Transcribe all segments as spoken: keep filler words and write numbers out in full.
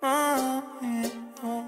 Ah, yeah, oh.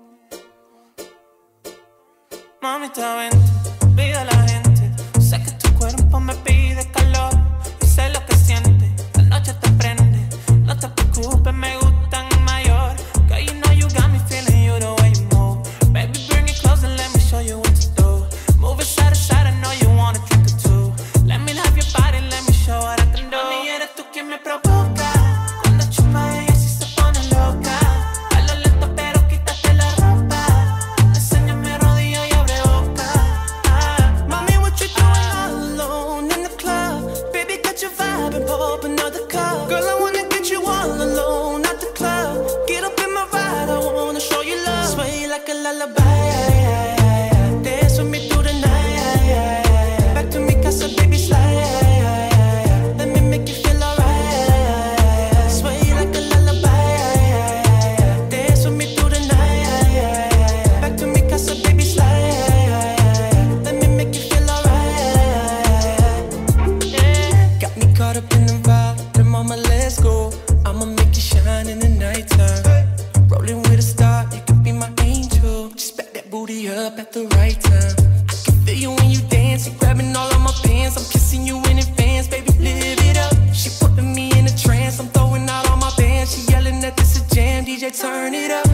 Mamita, vente, pide a la gente. Sé que tu cuerpo me pide calor y sé lo que siente. La noche te prende, no te preocupes, me gustan mayor. Girl, you know you got me feeling you the way you move. Baby, bring it close and let me show you what to do. Move it side to side, I know you wanna drink it too. Let me love your body, let me show what I can do. Mami, eres tú quien me provoca. Cuando chupa ella sí se pone loca. A lo lento pero quítate la ropa. Enséñame rodillo y abre boca. Ah, mami, what you doing all alone in the club? Baby, got your vibe and pop up another cup. Girl, I wanna get you all alone at the club. Get up in my ride, I wanna show you love. Sway like a lullaby. Dance with me through the night. Back to mi casa, baby, slide. Let me make you feel alright. Sway like a lullaby. Dance with me through the night. Back to mi casa, baby, slide. Let me make you feel alright. Yeah. Got me caught up in the vibe. Then mama, let's go. I'ma make you shine in the nighttime. Rolling with a star, you can be my angel. Just back that booty up at the right time. I can feel you when you dance, you're grabbing all of my pants. I'm kissing you in advance, baby, live it up. She putting me in a trance, I'm throwing out all my bands. She yelling that this a jam, D J turn it up.